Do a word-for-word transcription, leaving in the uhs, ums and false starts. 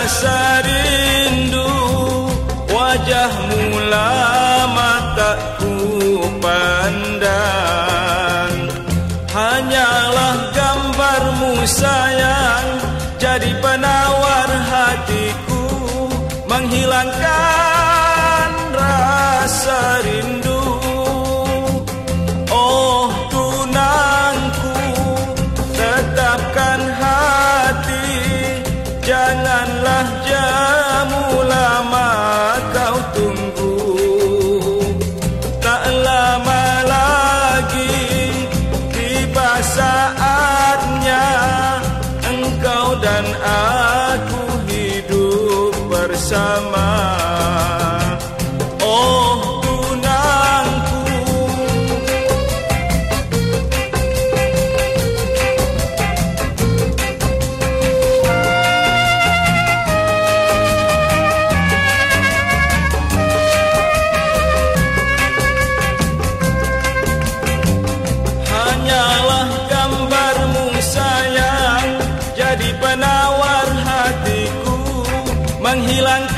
rasa rindu, wajahmu lama tak ku pandang. Hanyalah gambarmu sayang, jadi penawar hatiku, menghilangkan rasa rindu. Oh tunangku, tetapkan hati, janganlah jamu lama kau tunggu. Tak lama lagi tiba saatnya, engkau dan aku hidup bersama. Oh tunangku, hanyalah gambarmu sayang, jadi penawar hatiku, menghilangkan